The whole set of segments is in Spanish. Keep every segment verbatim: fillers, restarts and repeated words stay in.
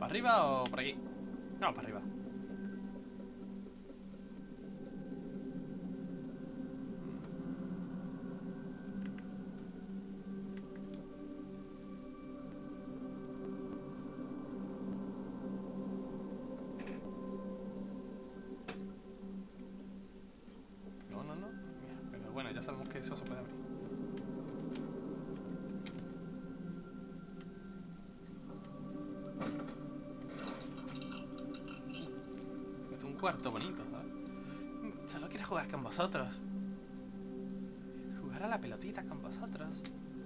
¿Para arriba o por aquí? No, para arriba. No, no, no. Mira, pero bueno, ya sabemos que eso se puede abrir. Es un cuarto bonito, ¿sabes? Solo quiero jugar con vosotros. Jugar a la pelotita con vosotros.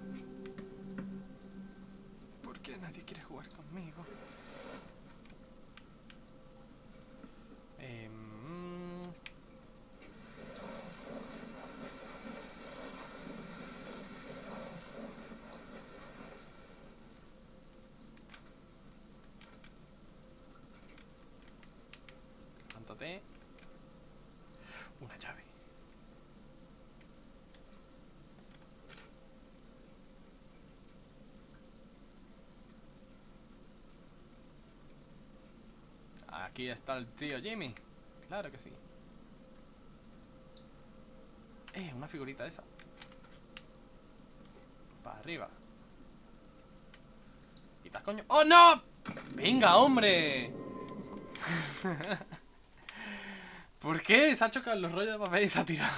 ¿Por qué nadie quiere jugar conmigo? Eh, mm, levántate. Una llave. Aquí está el tío Jimmy. Claro que sí. Eh, una figurita de esa. Para arriba. ¿Y estás coño? ¡Oh, no! ¡Venga, hombre! ¿Por qué? Se ha chocado los rollos de papel y se ha tirado.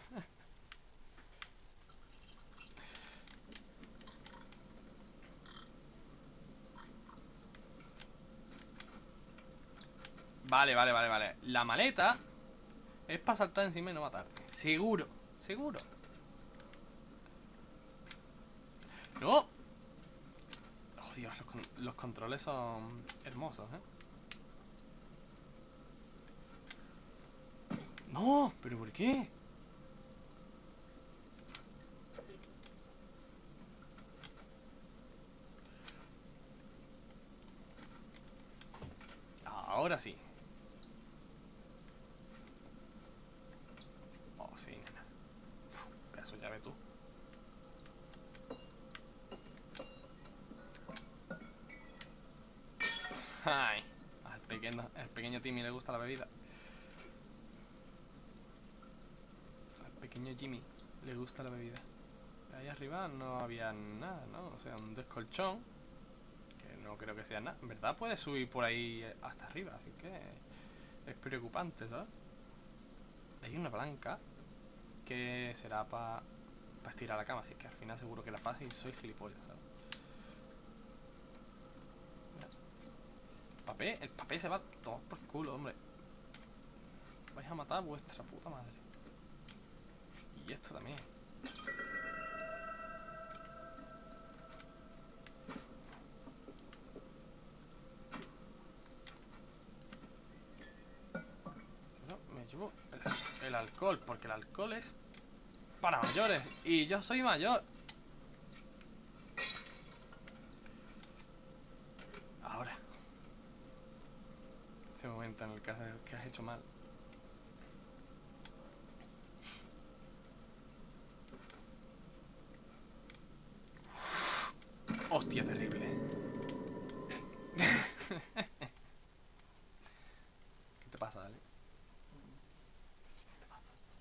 Vale, vale, vale, vale. La maleta es para saltar encima y no matarte. Seguro, seguro. ¡No! Oh, Dios, los, con los controles son hermosos, ¿eh? ¡No! ¿Pero por qué? Ahora sí. Oh, sí, nena. Uf, pedazo de llave tú. Ay, al pequeño, al pequeño Timmy le gusta la bebida. Al pequeño Jimmy le gusta la bebida. Ahí arriba no había nada, ¿no? O sea, un descolchón. Que no creo que sea nada. En verdad puedes subir por ahí hasta arriba, así que es preocupante, ¿sabes? Hay una palanca que será para pa estirar la cama, así que al final seguro que la fácil soy gilipollas, ¿sabes? Papel, el papel se va todo por culo, hombre. Vais a matar a vuestra puta madre. Y esto también. No, me llevo el, el alcohol, porque el alcohol es para mayores. Y yo soy mayor. Ahora. Ese momento en el que has, que has hecho mal. Hostia, terrible. ¿Qué te pasa, Ale? ¿Qué te pasa?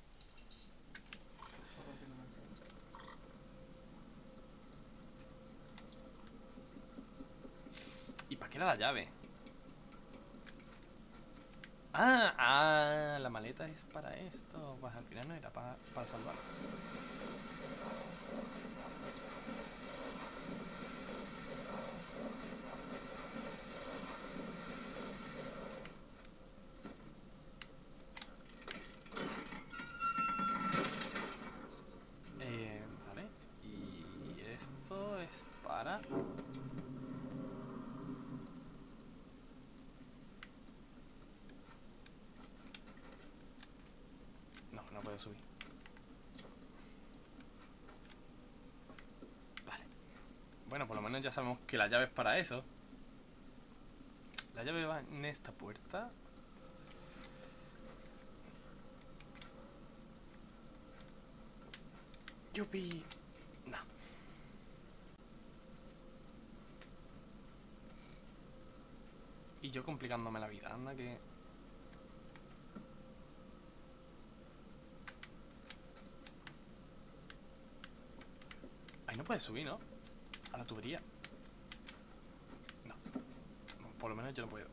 ¿Y para qué era la llave? Ah, ah, la maleta es para esto. Pues al final no era para, para salvar. Eh, vale. Y esto es para... No, no puedo subir. Vale. Bueno, por lo menos ya sabemos que la llave es para eso. La llave va en esta puerta. Yupi. No. Y yo complicándome la vida. Anda que... Ahí no puedes subir, ¿no? A la tubería. No. Por lo menos yo no puedo.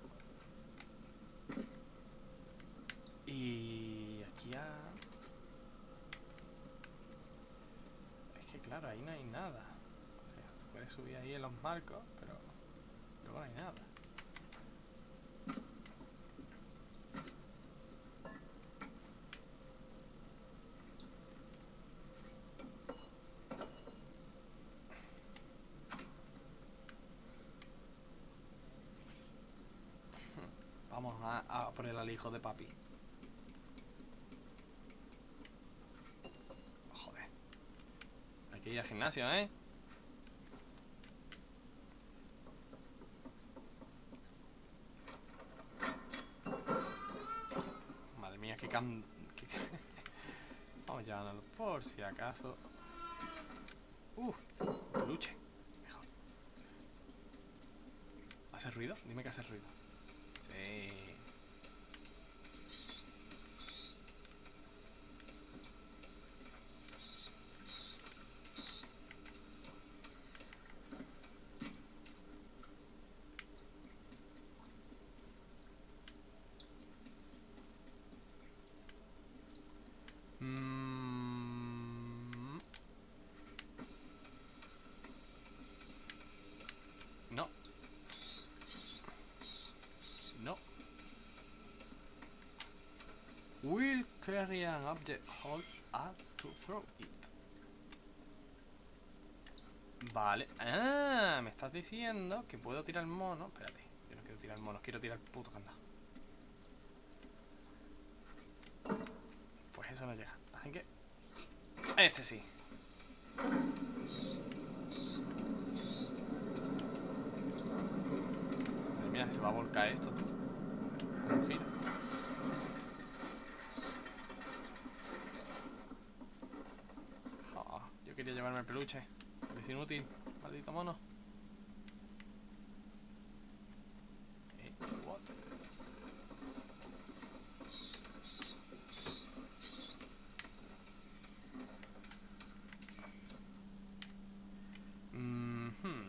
Y aquí a... Es que claro, ahí no hay nada. O sea, tú puedes subir ahí en los marcos, pero luego no hay nada. Vamos a, a por el alijo de papi. Joder. Hay que ir al gimnasio, ¿eh? Madre mía, qué can... qué... Vamos llevándolo por si acaso. Uh, peluche. Mejor. ¿Hace ruido? Dime que hace ruido. Sí. Mm. No. No. Will carry an object, hold up to throw it. Vale. Ah, me estás diciendo que puedo tirar el mono. Espérate, yo no quiero tirar el mono, quiero tirar el puto candado. Pues eso no llega. Así que... Este sí. Mira, se va a volcar esto, tú. ¿Cómo gira? Oh, yo quería llevarme el peluche. Es inútil, maldito mono. Eh, what? Mm-hmm.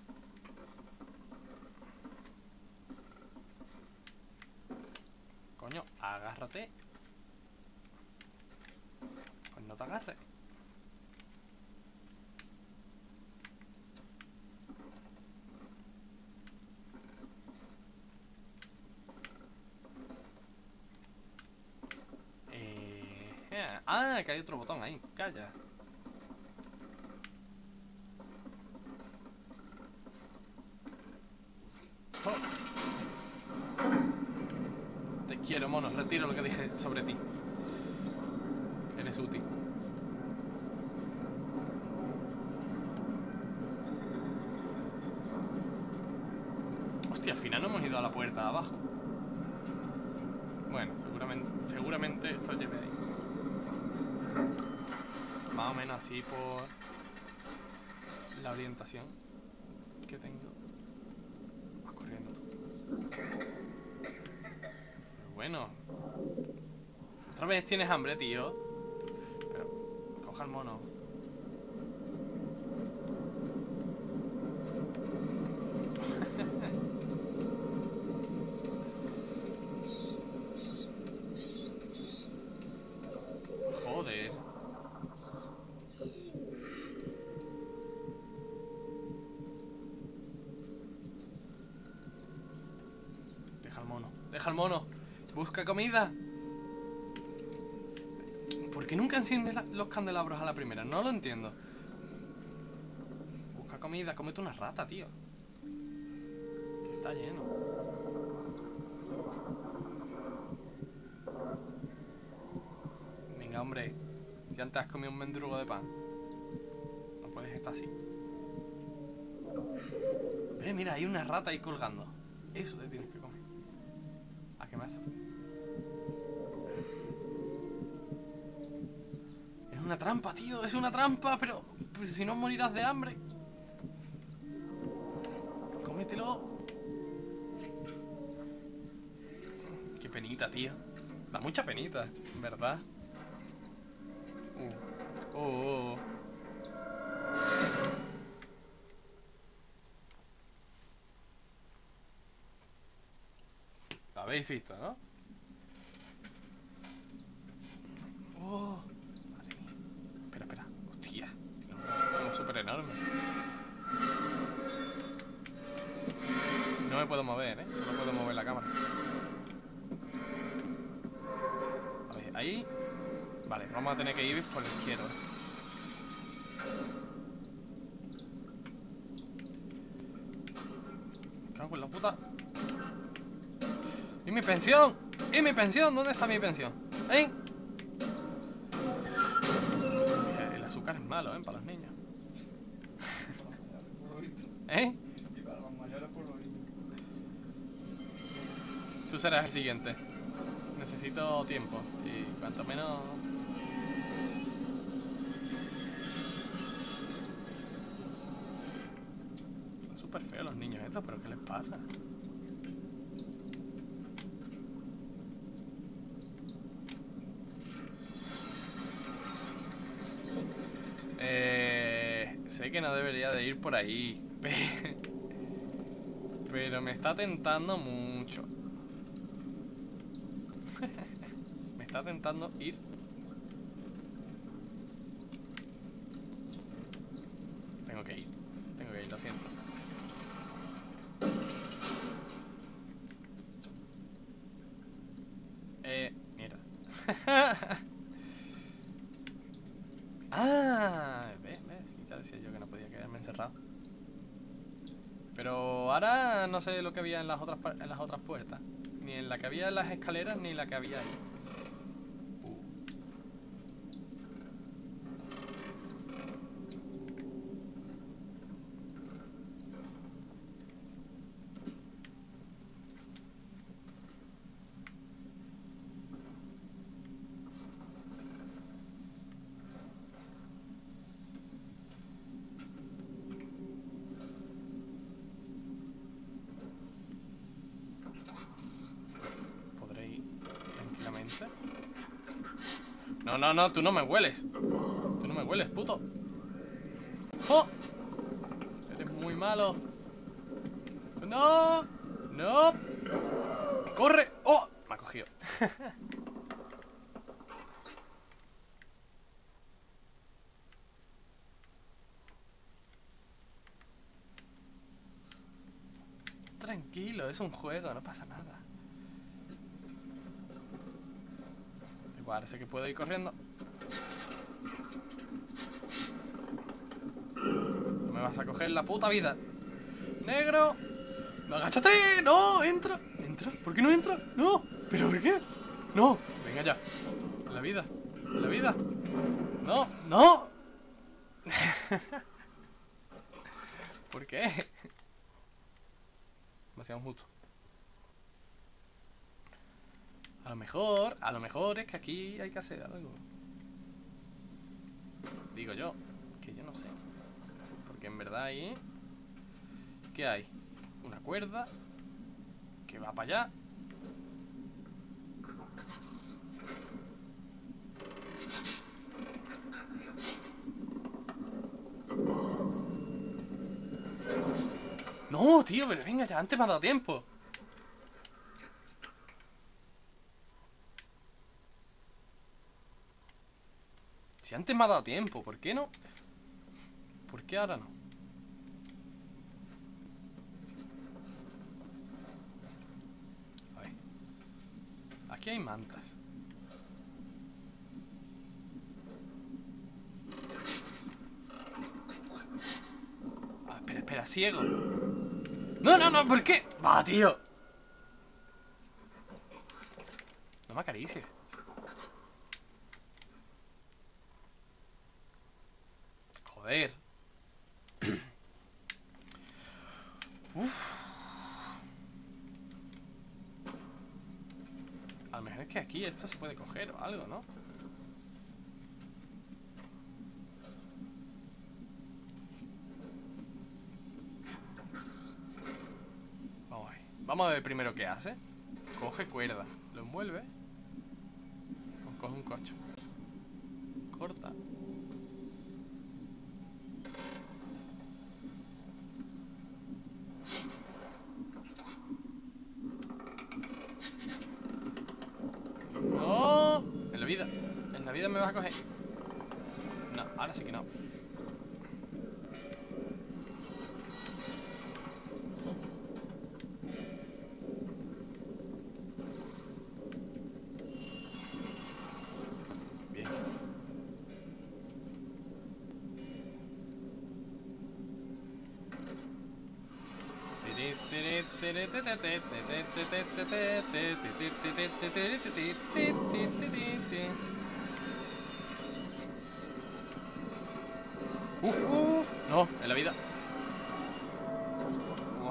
Coño, agárrate. Pues no te agarres. Ah, que hay otro botón ahí, calla. Oh. Te quiero, mono, retiro lo que dije sobre ti. Eres útil. Hostia, al final no hemos ido a la puerta de abajo. Bueno, seguramente, seguramente esto lleve ahí. Más o menos así por la orientación que tengo. Vas corriendo tú. Pero bueno. Otra vez tienes hambre, tío. Pero coja el mono. Joder. Deja el mono. Deja el mono. Busca comida. ¿Por qué nunca enciendes la, los candelabros a la primera? No lo entiendo. Busca comida. Cómete una rata, tío. Que está lleno. Venga, hombre. Si antes has comido un mendrugo de pan. No puedes estar así. Eh, mira, hay una rata ahí colgando. Eso te tienes que comer. ¿A qué me hace? Es una trampa, tío. Es una trampa, pero pues, si no morirás de hambre. Cómetelo. penita, tío. Da mucha penita, ¿verdad? Uh. Oh, oh. Lo habéis visto, ¿no? Oh. Madre mía. Espera, espera. Hostia. Tiene un brazo como súper enorme. No me puedo mover, ¿eh? Solo puedo mover la cámara. A ver, ahí. Vale, vamos a tener que ir por la izquierda. ¿Qué hago con la puta? ¿Y mi pensión? ¿Y mi pensión? ¿Dónde está mi pensión? ¿Eh? El azúcar es malo, ¿eh? Para los niños. ¿Eh? Tú serás el siguiente. Necesito tiempo. Y cuanto menos... Son súper feos los niños estos, pero ¿qué les pasa? Eh, sé que no debería de ir por ahí. Pero me está tentando mucho. Me está tentando ir. Tengo que ir. Tengo que ir, lo siento. Eh, mierda. Ah, ves, ves. Ya decía yo que no podía quedarme encerrado. Pero ahora no sé lo que había en las otras en las otras puertas. Ni en la que había en las escaleras, ni en la que había ahí. Uh. No, no, no, tú no me hueles. Tú no me hueles, puto. ¡Oh! Eres muy malo. ¡No! ¡No! ¡Corre! ¡Oh! Me ha cogido. Tranquilo, es un juego, no pasa nada. Igual, sé que puedo ir corriendo. No me vas a coger la puta vida. ¡Negro! ¡No, agáchate! ¡No! ¡Entra! ¿Entra? ¿Por qué no entra? ¡No! ¿Pero por qué? ¡No! Venga ya. En la vida. En la vida. ¡No! ¡No! ¿Por qué? Demasiado justo. A lo mejor, a lo mejor es que aquí hay que hacer algo. Digo yo, que yo no sé. Porque en verdad ahí... ¿Qué hay? Una cuerda que va para allá. No, tío, pero venga ya, antes me ha dado tiempo. Si antes me ha dado tiempo, ¿por qué no? ¿Por qué ahora no? A ver. Aquí hay mantas. Ah, espera, espera, ciego. No, no, no, ¿por qué? Va, tío. No me acaricies. Joder. Uf. A lo mejor es que aquí esto se puede coger o algo, ¿no? Vamos a ver. Vamos a ver primero qué hace. Coge cuerda. Lo envuelve. O coge un corcho. Corta. ¡No! En la vida. En la vida me vas a coger. No, ahora sí que no. Bien. Uf, uf. No, en la vida. Buah.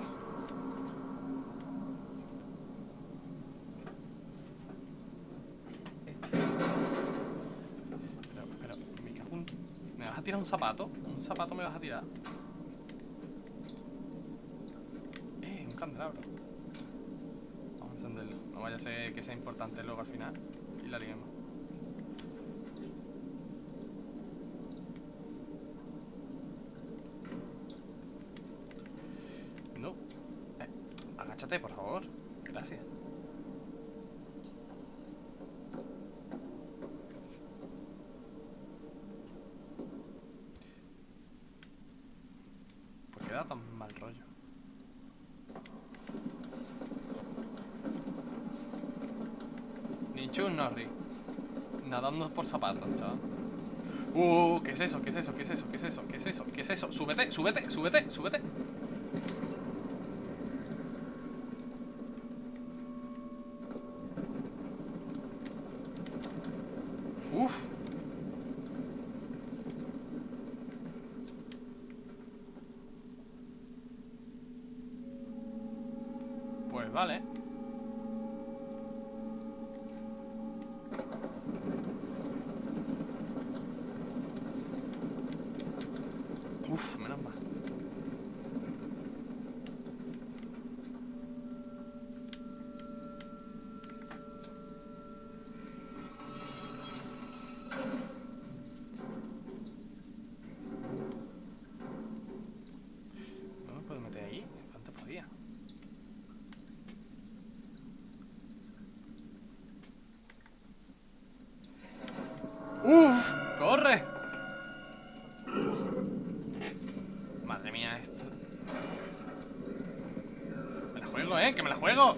Pero, pero, me cago en... ¿Me vas a tirar un zapato? ¿Un zapato me vas a tirar? Eh, un candelabro. Vamos a encenderlo. No vaya a ser que sea importante luego al final y la liemos. No. Eh, agáchate, por favor. Gracias. ¿Por qué da tan mal rollo? Ni Chun Norris. Nadando por zapatos, chaval. Uh, ¿qué es eso? ¿Qué es eso? ¿Qué es eso? ¿Qué es eso? ¿Qué es eso? ¿Qué es eso? Súbete, súbete, súbete, súbete. Uf. Pues vale. Uf, menos mal. No me puedo meter ahí. ¿Cuánto podía? ¡Uf! ¡Corre! Madre mía, esto... Me la juego, ¿eh? ¡Que me la juego!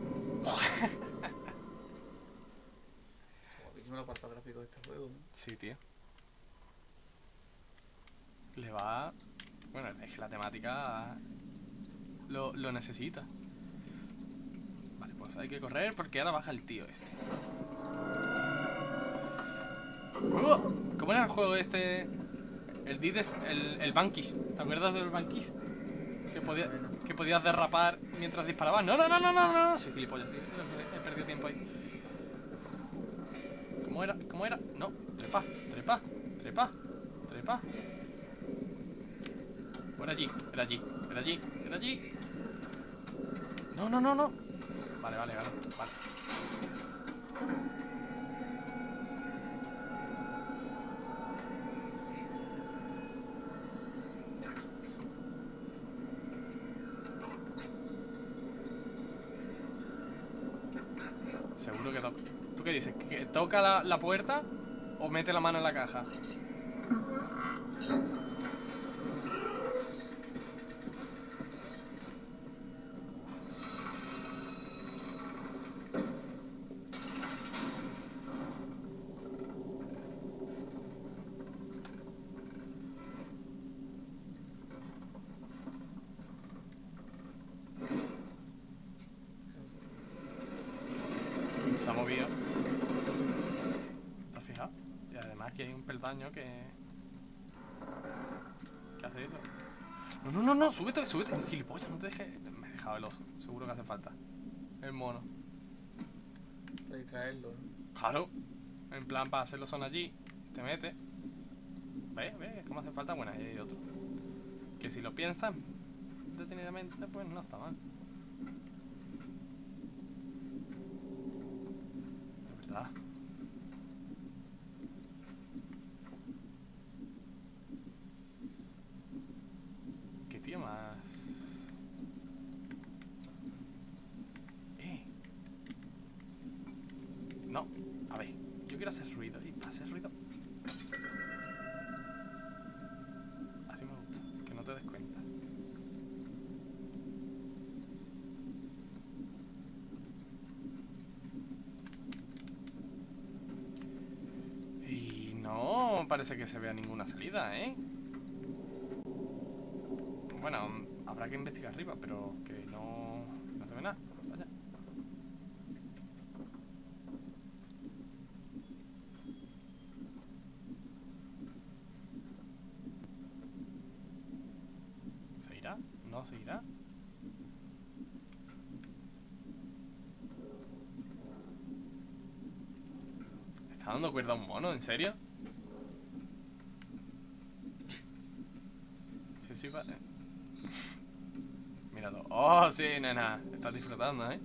Guapísimo el apartado gráfico de este juego, ¿no? Sí, tío. Le va... Bueno, es que la temática lo, lo necesita. Vale, pues hay que correr porque ahora baja el tío este. ¡Uh! ¿Cómo era el juego este? El Dides, el, el Bankish. ¿Te acuerdas del Bankish? Que, podía, que podías derrapar mientras disparabas. No, no, no, no, no, no. Soy gilipollas, tío. He perdido tiempo ahí. ¿Cómo era? ¿Cómo era? No. Trepa, trepa, trepa, trepa. Por allí, era allí, era allí, era allí. No, no, no, no. Vale, vale, vale, vale. Seguro que toca. ¿Tú qué dices? ¿Que toca la, la puerta o mete la mano en la caja? Se ha movido. ¿Te has fijado? Y además aquí hay un peldaño que... ¿Qué hace eso? No, no, no, no, súbete, súbete. Gilipollas, no te dejes... Me he dejado el oso. Seguro que hace falta. El mono. Para distraerlo, ¿no? Claro. En plan, para hacerlo son allí. Te metes. ¿Ves? ¿Ves? ¿Cómo hace falta? Bueno, ahí hay otro. Que si lo piensas detenidamente, pues no está mal. ¿Verdad? ¿Qué tío más? Eh. No, a ver, yo quiero hacer ruido y para hacer ruido así me gusta, que no te des cuenta. Y no parece que se vea ninguna salida, ¿eh? Bueno, habrá que investigar arriba, pero que no, no se ve nada. Vaya. ¿Se irá? ¿No se irá? ¿Está dando cuerda a un mono? ¿En serio? Sí, sí, va. Míralo. Oh, sí, nena. Estás disfrutando, ¿eh?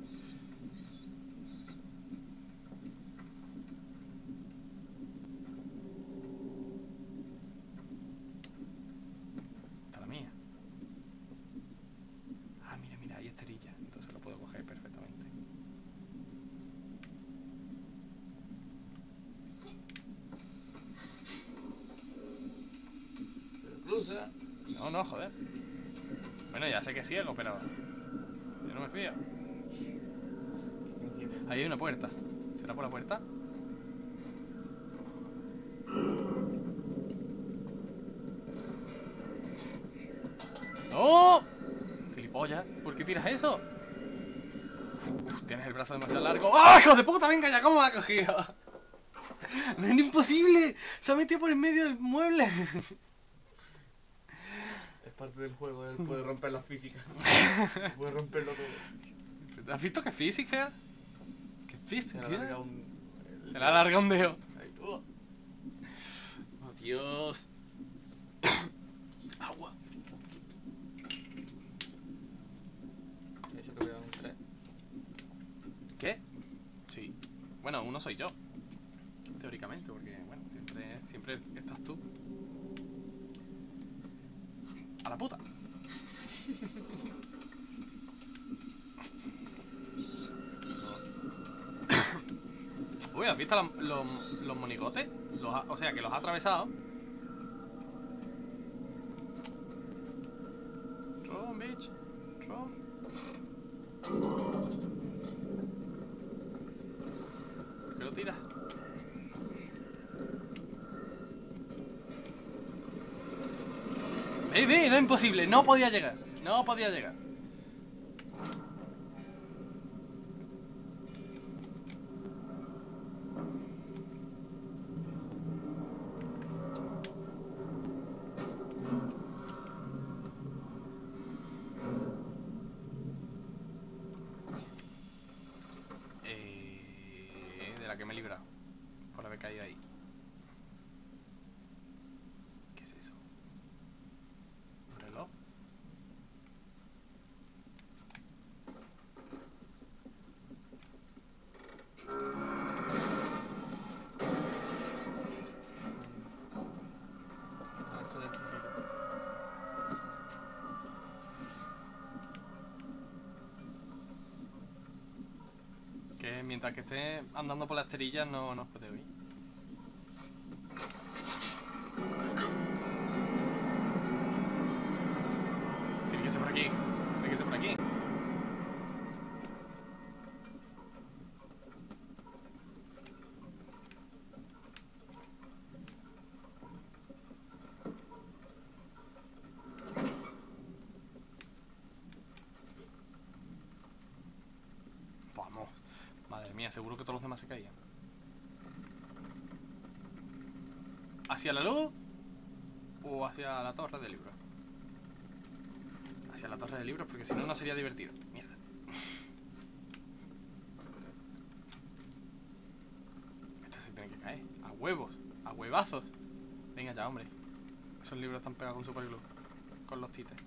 Está la mía. Ah, mira, mira, hay esterilla. Entonces lo puedo coger perfectamente. Pero cruza. No, no, joder. Bueno, ya sé que es ciego, pero yo no me fío. Ahí hay una puerta. ¿Será por la puerta? ¡No! ¡Gilipollas! ¿Por qué tiras eso? Uf, tienes el brazo demasiado largo. ¡Ah, hijo de puta! Venga ya, ¿cómo me ha cogido? ¡No es imposible! Se ha metido por en medio del mueble. Es parte del juego, él puede romper la física. Puede romperlo todo. ¿Has visto qué física? ¿Qué Se física? le alarga un... el- Se le alarga un dedo. Ahí. ¡Oh! Oh, Dios. Agua. Eso que veo un tres. ¿Qué? Sí. Bueno, uno soy yo. Teóricamente, porque, bueno, siempre, siempre estás tú. A la puta. Uy, ¿has visto la- los, los monigotes? Los ha- o sea, que los ha atravesado. Run, bitch. Run. ¿Por qué lo tiras? ¡Ey, ve! No es imposible. No podía llegar. No podía llegar. Eh, de la que me he librado. Por haber caído ahí. ¿Qué es eso? ¿Un reloj? Ah, eso del sigilo. Que mientras que esté andando por las esterillas no nos puede oír. Tiene que ser por aquí. Tiene que ser por aquí. Vamos. Madre mía, seguro que todos los demás se caían. ¿Hacia la luz? ¿O hacia la torre de libros? Hacia la torre de libros, porque si no, no sería divertido. Mierda. Este se tiene que caer. A huevos. A huevazos. Venga ya, hombre. Esos libros están pegados con superglue. Con los tites.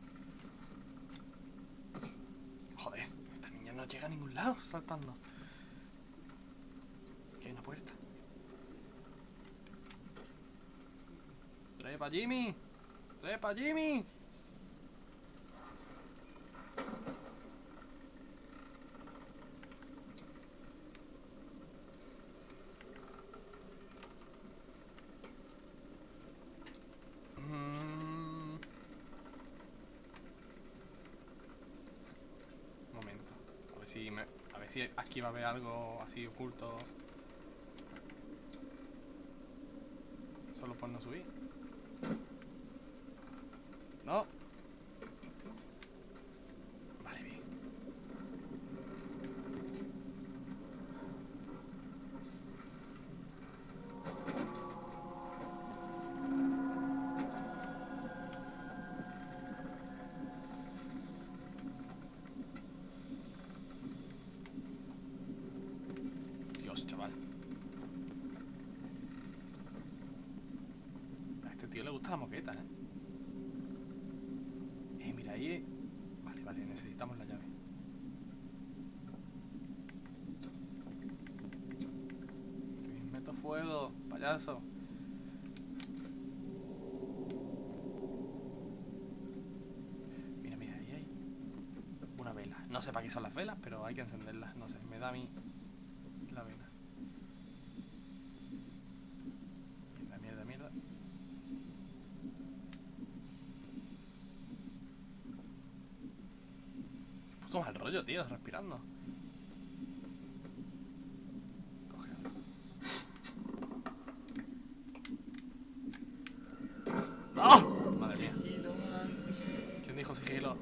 Joder, esta niña no llega a ningún lado saltando. Ok. hay una puerta. ¡Trepa, Jimmy! ¡Trepa, Jimmy! Si me, a ver si aquí va a haber algo así oculto. Solo por no subir. No. Vale, bien. Chaval, a este tío le gusta la moqueta, ¿eh? Eh, mira ahí. Vale, vale, necesitamos la llave. Meto fuego, payaso. Mira, mira, ahí hay una vela. No sé para qué son las velas, pero hay que encenderlas. No sé, me da a mí la vela. Mierda, mierda, mierda. Puso mal rollo, tío, respirando. Coge algo. ¡Ah! Madre mía. ¿Quién dijo sigilo?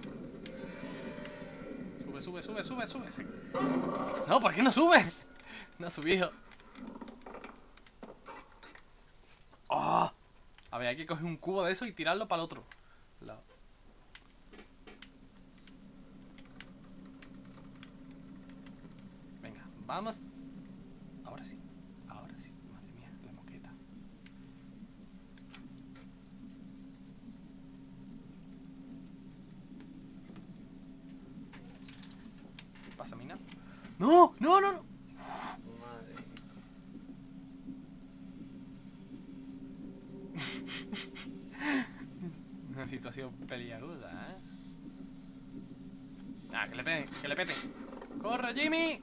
Sube, sube, sube, sube, sube. Sí. No, ¿por qué no sube? No ha subido. ¡Oh! A ver, hay que coger un cubo de eso y tirarlo para el otro lado. Venga, vamos. Ahora sí. Ahora sí. Madre mía, la moqueta. ¿Qué pasa, mina? ¡No! ¡No, no, no! Madre. Una situación peliaguda, ¿eh? Ah, que le peten, que le peten. ¡Corre, Jimmy!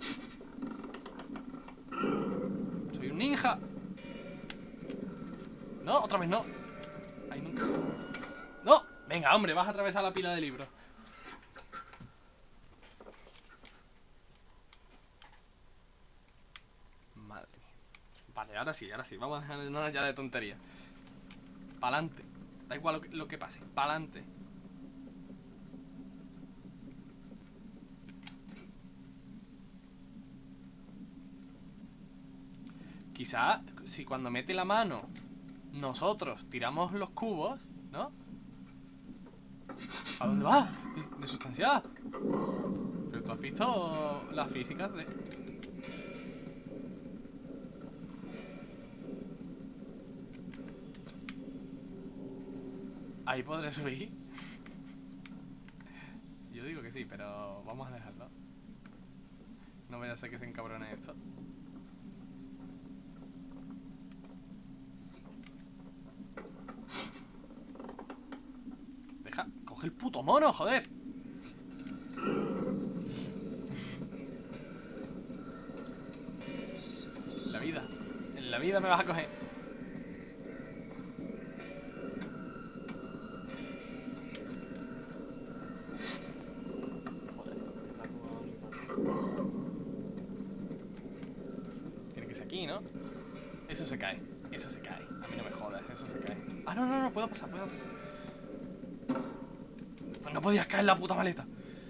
Soy un ninja. No, otra vez no. Ay, nunca. ¡No! Venga, hombre, vas a atravesar la pila de libros. Madre mía. Vale, ahora sí, ahora sí. Vamos a dejarnos ya de tontería. Pa'lante. Da igual lo que, lo que pase. Pa'lante. Quizá si cuando mete la mano nosotros tiramos los cubos, ¿no? ¿A dónde va? De, de sustancial. Pero tú has visto las físicas de... Ahí podré subir. Yo digo que sí, pero vamos a dejarlo. No vaya a ser que se encabrone esto. Deja, coge el puto mono, joder. En la vida, en la vida me vas a coger. Tiene que ser aquí, ¿no? Eso se cae, eso se cae. A mí no me jodas, eso se cae. Ah, no, no, no, puedo pasar, puedo pasar. Pues no podías caer en la puta maleta.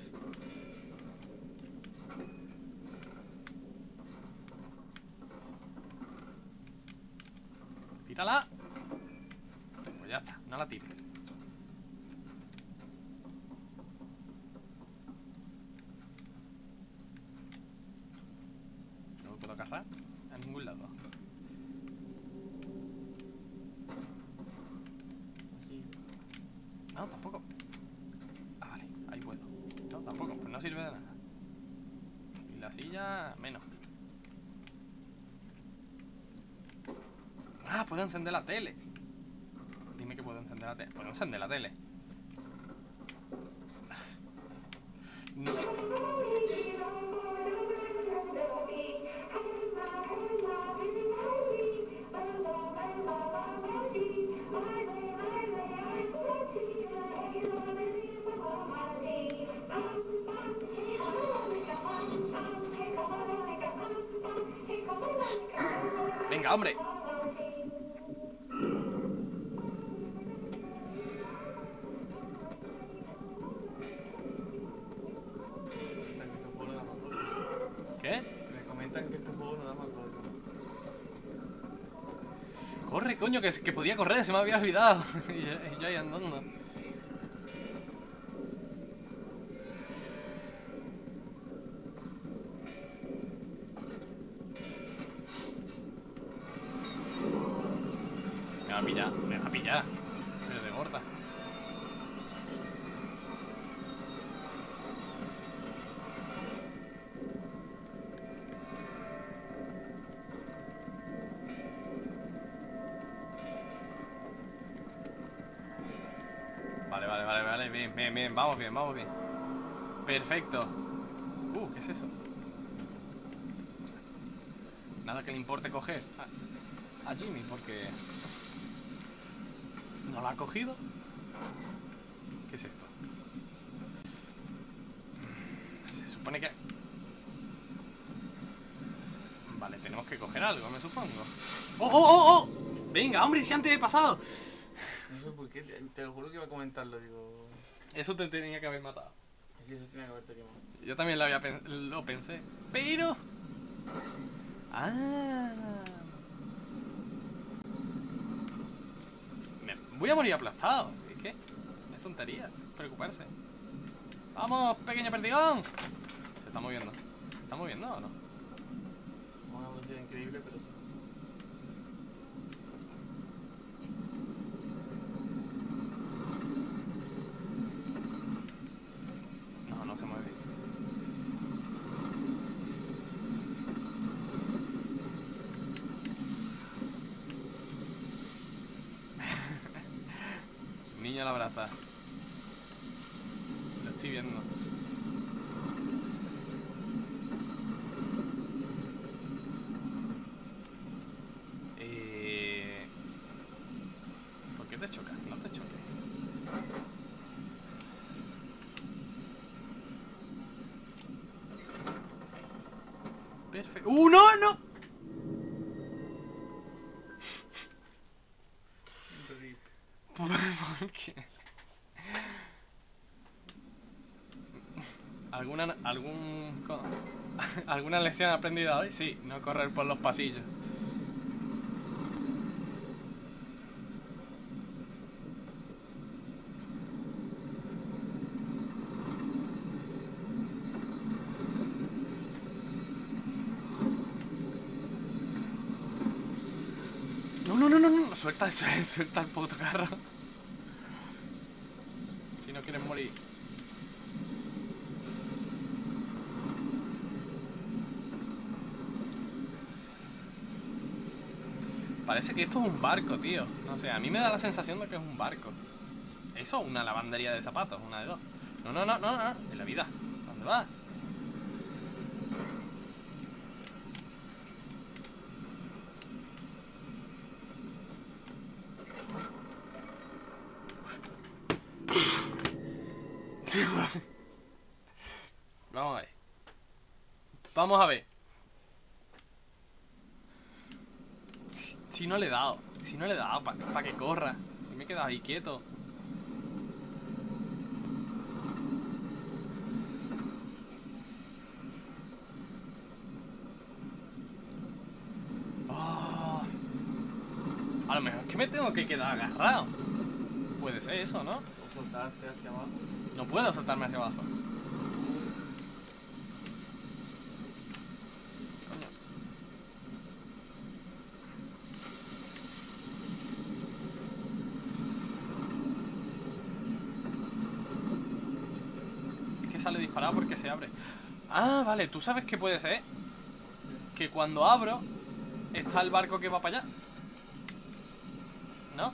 Tírala. Pues ya está, no la tires. No me puedo agarrar a ningún lado. Así. No, tampoco. Ah, vale, ahí puedo. No, tampoco, pues no sirve de nada. Y la silla, menos. Ah, puedo encender la tele. Dime que puedo encender la tele. Puedo encender la tele. No. Venga, hombre. ¿Qué? Me comentan que este juego no da más rollo. Corre, coño, que, que podía correr, se me había olvidado. Y yo, y yo ahí andando. Me va a pillar, me va a pillar. Pero de gorda. Vale, vale, vale, vale, bien, bien, bien, vamos bien, vamos bien. Perfecto. Uh, ¿qué es eso? Nada que le importe coger a, a Jimmy, porque no la ha cogido. ¿Qué es esto? Se supone que... Vale, tenemos que coger algo, me supongo. ¡Oh, oh, oh, oh! Venga, hombre, si antes he pasado. No sé por qué, te, te lo juro que iba a comentarlo, digo... Eso te tenía que haber matado. Sí, eso tenía que haberte quemado. Yo también lo, había pen- lo pensé. Pero... Ah... Me voy a morir aplastado. Es que... Es tontería. Preocuparse. ¡Vamos, pequeño perdigón! Se está moviendo. ¿Se está moviendo o no? A una velocidad increíble, pero sí. No, no se mueve. Niño a la brasa. Lo estoy viendo. Eh... ¿Por qué te chocas? No te choques. Perfecto. ¡Uh, no, no! ¿Por qué? ¿Alguna, algún, co- ¿Alguna lección aprendida hoy? Sí, no correr por los pasillos. No, no, no, no, no, suelta eso, suelta el puto carro. Si no quieres morir. Parece que esto es un barco, tío. No sé, a mí me da la sensación de que es un barco. Eso o una lavandería de zapatos, una de dos. No, no, no, no, no, en la vida. ¿Dónde vas? Vamos a ver. Vamos a ver. Si, si no le he dado. Si no le he dado para pa que corra. Y me he quedado ahí quieto. Oh. A lo mejor es que me tengo que quedar agarrado. Puede ser eso, ¿no? O soltarte hacia abajo. No puedo saltarme hacia abajo. Coño. Es que sale disparado porque se abre. Ah, vale, ¿tú sabes qué puede ser? Que cuando abro está el barco que va para allá. ¿No?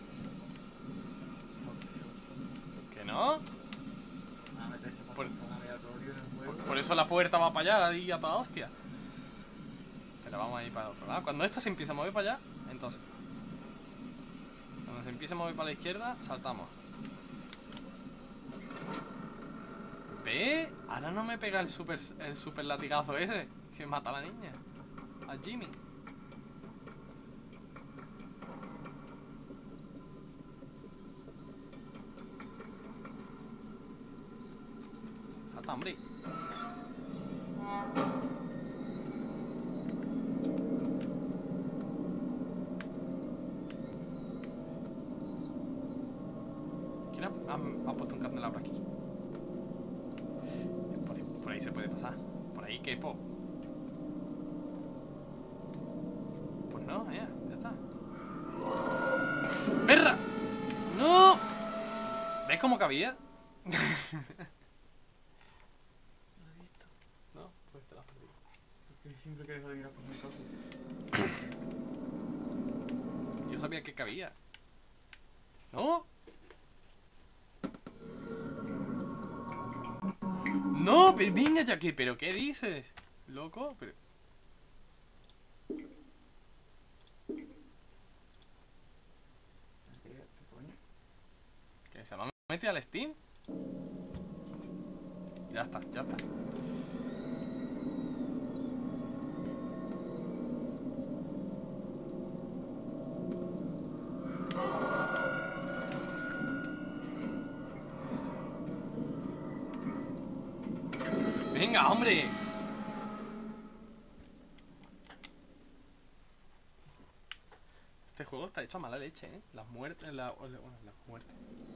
¿Que no? A meterse para Por- tan aleatorio en el juego. Por eso la puerta va para allá y a toda hostia. Pero vamos a ir para el otro lado. Cuando esto se empieza a mover para allá, entonces. Cuando se empieza a mover para la izquierda, saltamos. ¿Ve? Ahora no me pega el super, el super latigazo ese que mata a la niña. A Jimmy. Salta, hombre. ¿Quién ha, ha, ha puesto un candelabro aquí? Por ahí, por ahí se puede pasar. Por ahí quepo. Pues no, ya, ya está. ¡Perra! ¡No! ¿Ves cómo cabía? ¿Lo he visto? No, pues te la has perdido. Porque siempre que dejo de mirar por mi cosa. Yo sabía que cabía. ¿No? No, pero venga ya que, pero ¿qué dices? Loco, pero... ¿Qué coño? ¿Que se me mete al Steam? Ya está, ya está. ¡Venga, hombre! Este juego está hecho a mala leche, ¿eh? Las muertes... La, bueno, las muertes.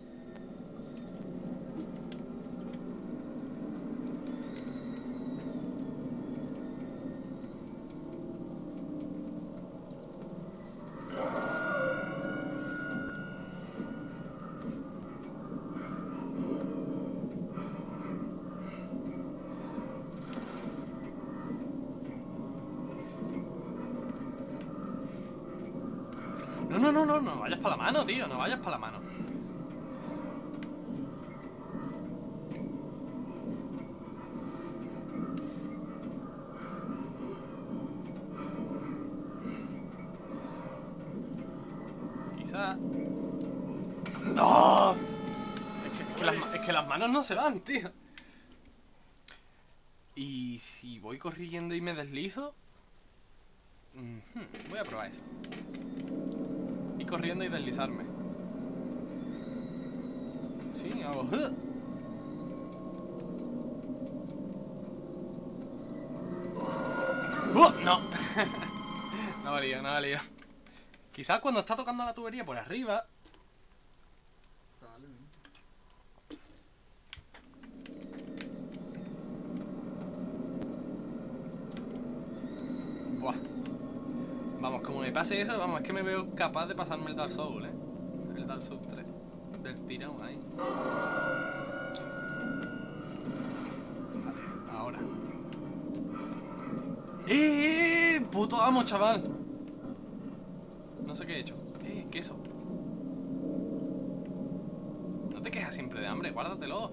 No, no, no, no, no vayas para la mano, tío, no vayas para la mano. Quizá... ¡No! Es que, es que las, ma- es que las manos no se van, tío. Y si voy corriendo y me deslizo... Ujú, voy a probar eso. Ir corriendo y deslizarme. Sí, hago... ¡Uh! No. No valía, no valía. Quizás cuando está tocando la tubería por arriba... Probablemente. Buah. Vamos, como me pase eso, vamos, es que me veo capaz de pasarme el Dark Souls, ¿eh? El Dark Souls tres. Del tirón ahí. Vale, ahora. ¡Eh! ¡Puto amo, chaval! No sé qué he hecho. ¡Eh! Queso. No te quejas siempre de hambre, guárdatelo.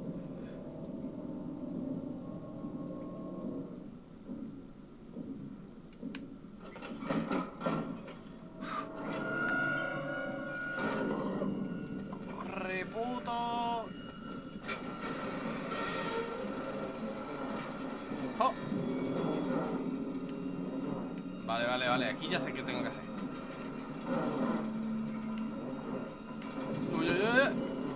¡Corre, puto! ¡Oh! Vale, vale, vale. Aquí ya sé qué tengo que hacer. Uy, uy, uy.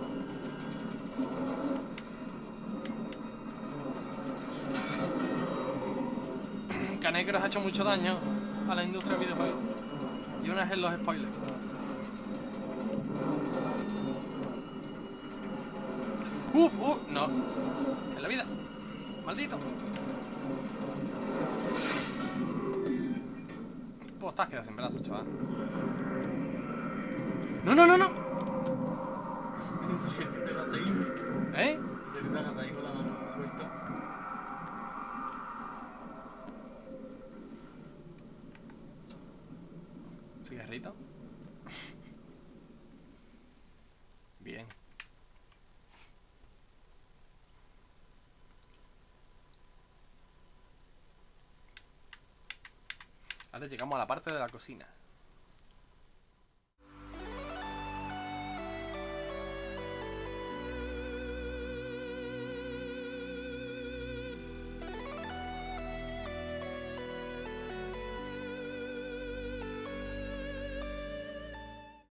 Canecros ha hecho mucho daño a la industria del videojuego. Y una es en los spoilers. ¡Uh! ¡Uh! No. En la vida. Maldito. Pues estás quedado sin brazos, chaval. ¡No, no, no, no! En serio, te la reí. ¿Eh? En serio, te la reí con la mano suelta. ¿Cigarrito? Ahora llegamos a la parte de la cocina.